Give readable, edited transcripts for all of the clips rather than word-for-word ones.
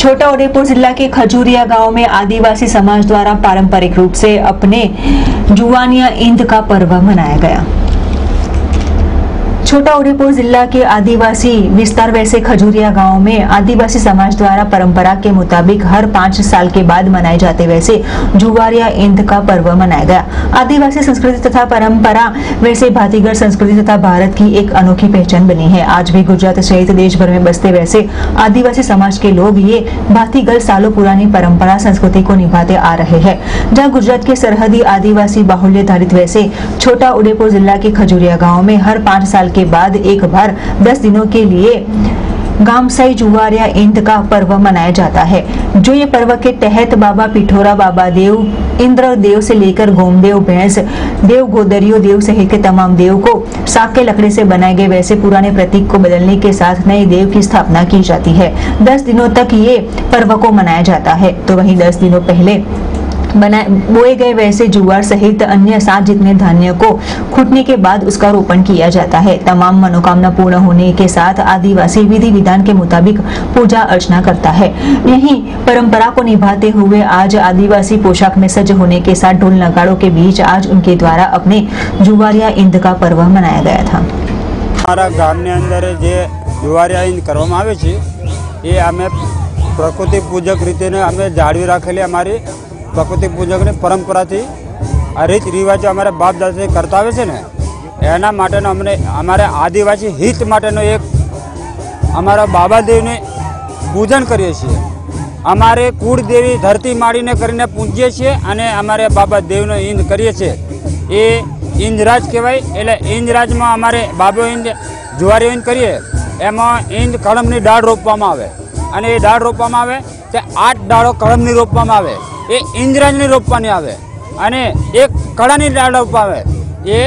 छोटाउदेपुर जिला के खजूरिया गांव में आदिवासी समाज द्वारा पारंपरिक रूप से अपने जुवानिया ईद का पर्व मनाया गया। छोटाउदेपुर जिला के आदिवासी विस्तार वैसे खजूरिया गांव में आदिवासी समाज द्वारा परंपरा के मुताबिक हर 5 साल के बाद मनाए जाते वैसे जुवारिया ईद का पर्व मनाया गया। आदिवासी संस्कृति तथा परंपरा वैसे भातीगढ़ संस्कृति तथा भारत की एक अनोखी पहचान बनी है। आज भी गुजरात सहित देश भर में बसते वैसे आदिवासी समाज के लोग ये भातीगढ़ सालों पुरानी परंपरा संस्कृति को निभाते आ रहे हैं। जहाँ गुजरात के सरहदी आदिवासी बाहुल्य धारित वैसे छोटाउदेपुर जिला के खजूरिया गाँव में हर 5 साल के बाद एक बार 10 दिनों के लिए गामसाई जुवारिया ईद का पर्व मनाया जाता है। जो ये पर्व के तहत बाबा पिठोरा, बाबा देव, इंद्र देव से लेकर गोमदेव, भैंस देव, गोदरियो देव सहित के तमाम देव को साग के लकड़ी से बनाए गए वैसे पुराने प्रतीक को बदलने के साथ नए देव की स्थापना की जाती है। 10 दिनों तक ये पर्व को मनाया जाता है। तो वहीं 10 दिनों पहले बोए गए वैसे जुवार सहित अन्य 7 जितने धान्य को खूटने के बाद उसका रोपण किया जाता है। तमाम मनोकामना पूर्ण होने के साथ आदिवासी विधि विधान के मुताबिक पूजा अर्चना करता है। यहीं परंपरा को निभाते हुए आज आदिवासी पोशाक में सज होने के साथ ढोल नगाड़ों के बीच आज उनके द्वारा अपने जुवारिया ईद का पर्व मनाया गया था। हमारा गामनी अंदर जे जुवारिया ईद करवामां आवे छे ए अमे प्रकृति पूजक रीते अमे जाळवी राखेली अमारी प्रकृति पूजक ने परंपरा थी आ रीत रिवाजों अमारे बाप दादा से करता आवे छे ने एना माटेनो अमने अमारे आदिवासी हित माटेनो एक अमारा बाबा देव ने पूजन करीए छीए। अमारे कुळदेवी धरती माळीने करीने पूजीए छीए अने अमारे बाबा देवनो ईद करीए छीए। ए ईंदराज कहेवाय। एटले ईंदराजमां अमारे बाबो ईद जुवारी ईद करीए एमां ईद कळमनी डाळ रोपवामां आवे अने ए डाळ रोपवामां आवे ते 8 डाळो कळमनी रोपवामां आवे। ए इंद्राजनी रोपवानी आवे अने एक कड़ानी डाळ रोपवावे ए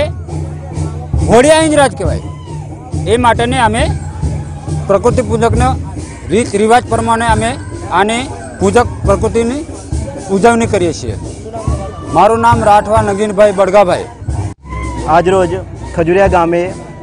घोड़िया इंद्राज कहेवाय। ए माटेने अमे प्रकृति पूजकनो रीत रिवाज प्रमाणे अमे आने पूजक प्रकृतिनी उजवणी करीए छीए। मारू नाम राठवा नगीनभाई बड़गाभाई। आज रोज खजूरिया गामे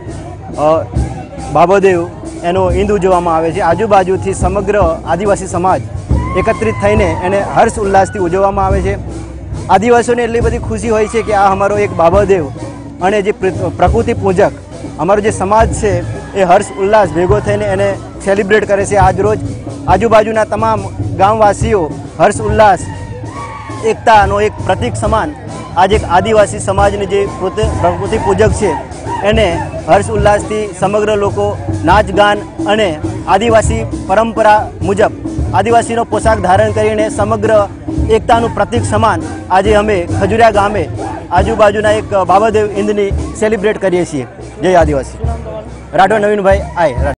बाबादेव एनो ईद उजववामां आवे छे। आजूबाजूथी समग्र आदिवासी समाज एकत्रित थईने एने हर्ष उल्लासथी उजववामां आवे छे। आदिवासीओने एटली बधी खुशी होय छे कि आ अमारो एक बाबादेव अने जे प्रकृति पूजक अमारो जे समाज छे ए हर्ष उल्लास भेगो थईने एने सेलिब्रेट करे छे। आज रोज आजूबाजूना तमाम गामवासीओ हर्ष उल्लास एकतानो एक प्रतीक समान आज एक आदिवासी समाजने जे प्रकृति पूजक छे एने हर्ष उल्लासथी समग्र लोको नाच गान अने आदिवासी परंपरा मुजब आदिवासीनो पोशाक धारण करीने समग्र एकतानुं प्रतीक समान आज अमे खजूरिया गामे आजूबाजूना एक बाबादेव ईदनी सेलिब्रेट करीए छीए। जय आदिवासी। राठवा नवीनभाई आए।